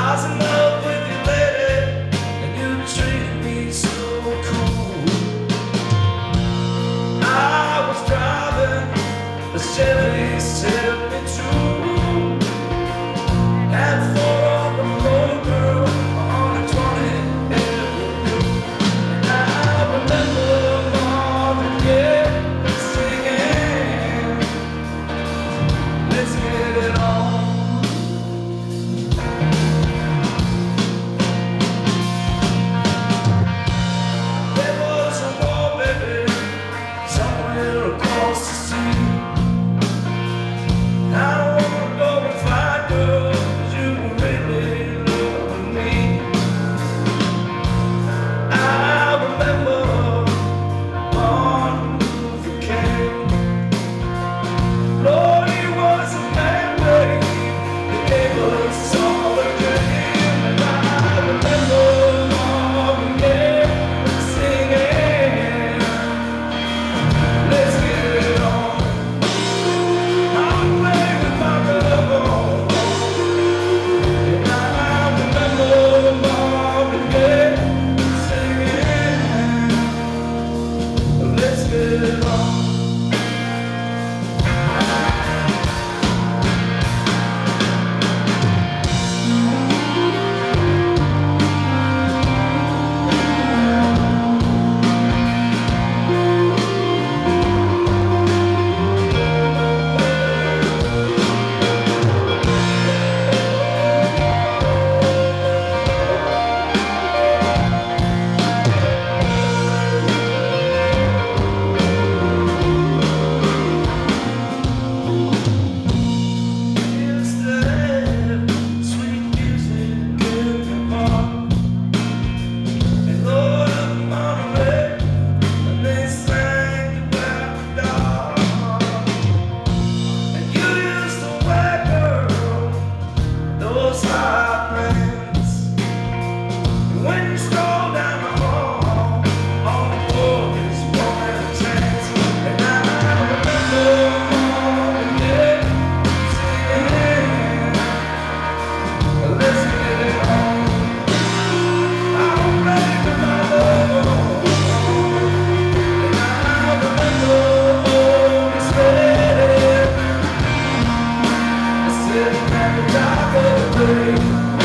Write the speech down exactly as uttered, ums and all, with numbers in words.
was in love with you, lady, and you treated me so cool. I was driving a Chevy seventy-two, had four on the road, girl, on a twenty Avenue. And I remember Marvin Gaye singing, let's get it on. Dark of the day.